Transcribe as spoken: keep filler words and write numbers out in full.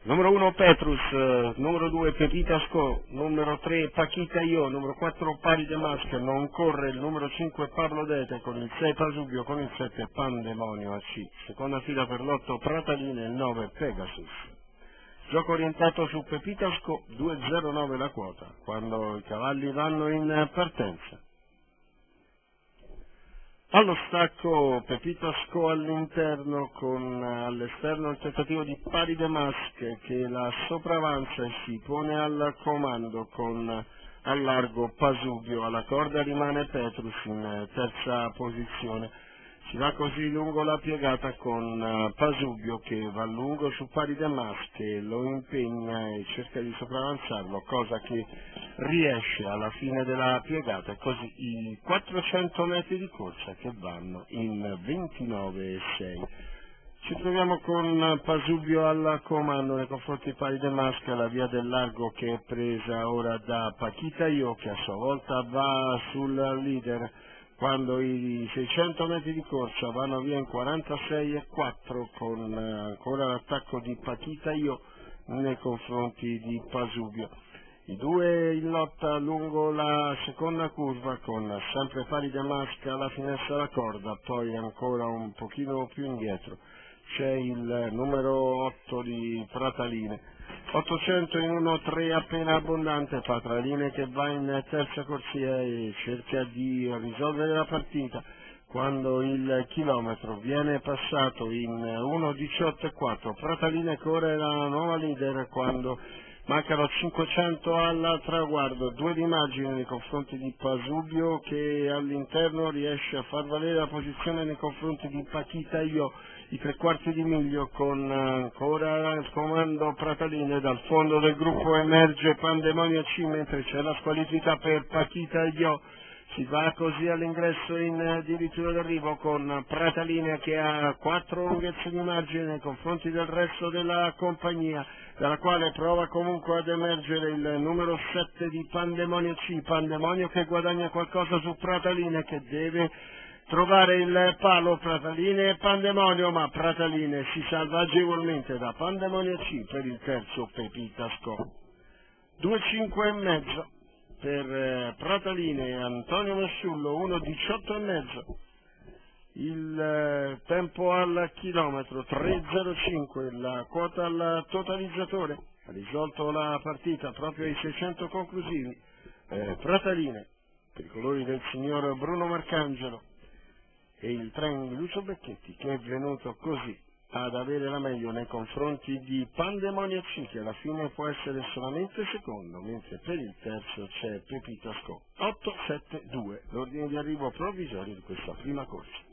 Numero uno Petrus, eh, numero due Pepita Sco, numero tre Paquita Io, numero quattro Pari de Masca, non corre il numero cinque Pablo Dete, con il sei Pasubio, con il sette Pandemonio A C, seconda fila per l'otto Prataline e il nove Pegasus. Gioco orientato su Pepita Sco, due zero nove la quota, quando i cavalli vanno in partenza. Allo stacco Pepita Sco all'interno, con all'esterno il tentativo di Pari de Masche che la sopravanza e si pone al comando con al largo Pasubio, alla corda rimane Petrus in terza posizione. Si va così lungo la piegata con Pasubio che va lungo su Pari de Masche, lo impegna e cerca di sopravanzarlo, cosa che riesce alla fine della piegata, e così i quattrocento metri di corsa che vanno in ventinove e sei. Ci troviamo con Pasubio al comando nei confronti di Pari de Masca, la via del largo che è presa ora da Paquita Io, che a sua volta va sul leader, quando i seicento metri di corsa vanno via in quarantasei e quattro, con ancora l'attacco di Paquita Io nei confronti di Pasubio. I due in lotta lungo la seconda curva, con sempre Pari de Masca alla finestra della corda, poi ancora un pochino più indietro c'è il numero otto di Prataline. ottocento in uno tre appena abbondante, Prataline che va in terza corsia e cerca di risolvere la partita, quando il chilometro viene passato in uno diciotto e quattro. Prataline corre la nuova leader quando mancano cinquecento al traguardo, due di margine nei confronti di Pasubio, che all'interno riesce a far valere la posizione nei confronti di Paquita Io, i tre quarti di miglio, con ancora il comando Prataline. Dal fondo del gruppo emerge Pandemonio C, mentre c'è la squalifica per Paquita Io. Si va così all'ingresso in dirittura d'arrivo, con Prataline che ha quattro lunghezze di margine nei confronti del resto della compagnia, dalla quale prova comunque ad emergere il numero sette di Pandemonio C, Pandemonio che guadagna qualcosa su Prataline, che deve trovare il palo. Prataline e Pandemonio, ma Prataline si salva agevolmente da Pandemonio C per il terzo Pepita Sco. due cinque e mezzo per eh, Prataline e Antonio Mesciullo, uno diciotto e mezzo. Il eh, tempo al chilometro tre zero cinque, la quota al totalizzatore. Ha risolto la partita proprio ai seicento conclusivi. Eh, Prataline per i colori del signor Bruno Marcangelo, e il tren di Lucio Becchetti, che è venuto così ad avere la meglio nei confronti di Pandemonio C, che alla fine può essere solamente secondo, mentre per il terzo c'è Pepita Sco. otto sette due, l'ordine di arrivo provvisorio di questa prima corsa.